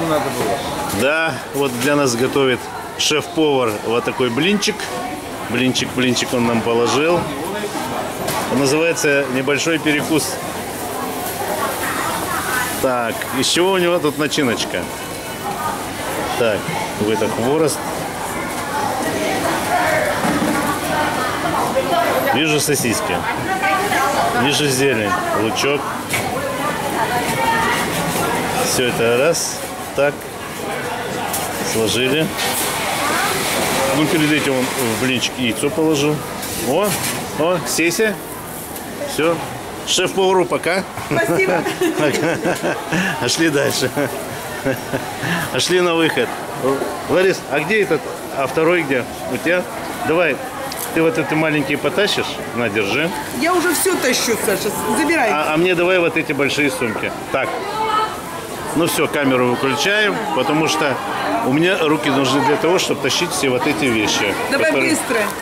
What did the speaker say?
надо было. Да, вот для нас готовит шеф-повар вот такой блинчик. Блинчик он нам положил. Он называется небольшой перекус. Так, из чего у него тут начиночка? Так, какой-то хворост. Вижу сосиски. Вижу зелень, лучок. Все это раз, так, сложили. Ну, перед этим он в блинчик яйцо положил. О, Сеся. Все. Шеф-повару пока. Спасибо. Шли дальше. Шли на выход. Ларис, а где этот? А второй где? У тебя? Давай. Ты вот эти маленькие потащишь? На, держи. Я уже все тащу, Саша. Забирай. А мне давай вот эти большие сумки. Так. Ну все, камеру выключаем, потому что у меня руки нужны для того, чтобы тащить все вот эти вещи. Давай быстро.